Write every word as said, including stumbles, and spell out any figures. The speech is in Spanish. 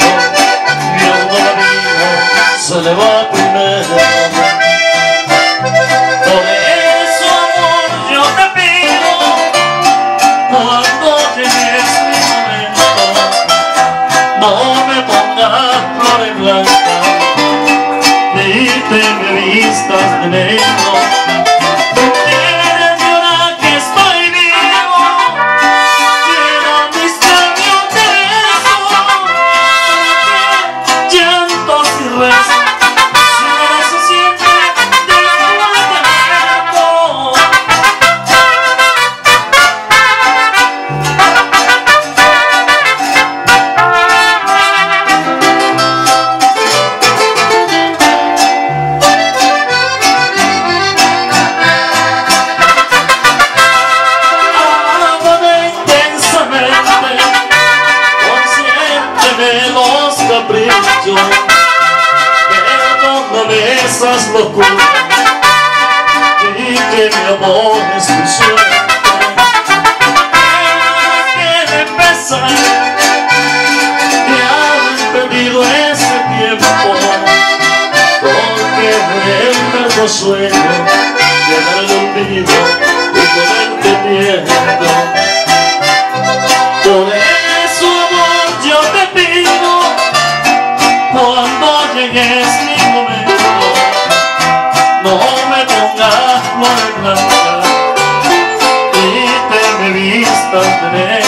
y aún la vida se le va primero. Por eso, amor, yo te pido, cuando llegues mi momento, no me pongas flores blancas ni te me vistas de negro. Perdóname esas locuras y que mi amor es tu suerte. Que de pesar de haber perdido ese tiempo, porque el eterno sueño llena el olvido y con el te pierdo. Por eso, amor, yo te pido, cuando llegues mi momento, no me pongas flores blancas y te me vistas de negro.